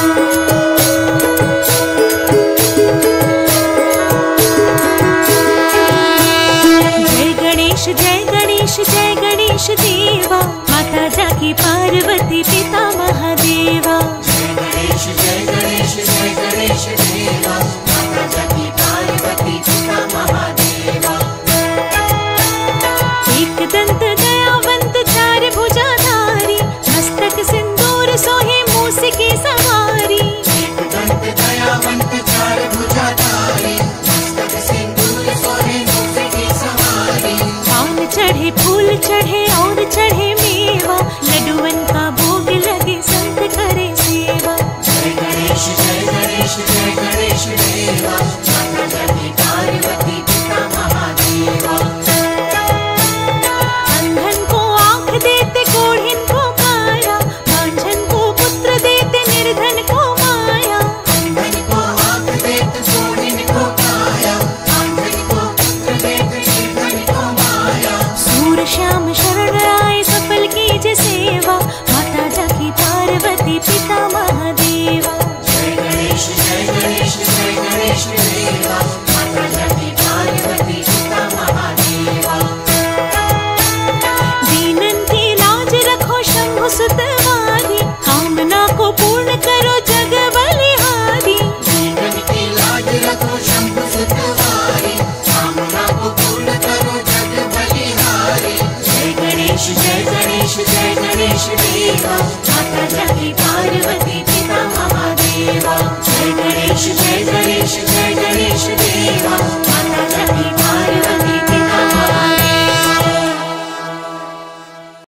जय गणेश देवा, माता जाकी पार्वती पिता महादेवा। जय गणेश देवा, माता जाकी पार्वती पिता महादेवा। एक दंत दयावंत चार भुजाधारी, मस्तक सिंदूर सोहे मूस की सवारी। एक दंत दयावंत चार भुजाधारी, मस्तक सिंदूर सोहे मूस की सवारी। पान चढ़े फूल चढ़े और चढ़े मेवा, लड्डुअन का भोग लगे संत करे सेवा। जय गणेश देवा, माता जाकी पार्वती पिता महादेवा। अंधन को आँख देते कोढ़िन को काया, बांझन को पुत्र देते निर्धन को माया। अंधन को आँख देते कोढ़िन को काया, बांझन को पुत्र देते निर्धन को माया। सूर श्याम शरण आए सफल कीजे सेवा, माता जाकी पार्वती पिता महादेवा। जय गणेश देवा, माता जाकी पार्वती पिता महादेवा। दीनन की लाज रखो शंभु सुतवारी, कामना को पूर्ण करो जग बलिहारी। दीनन की लाज रखो शंभु सुतवारी, कामना को पूर्ण करो जग बलिहारी। जय गणेश देवा, माता जाकी पार्वती पिता महादेवा। जय गणेश देवा।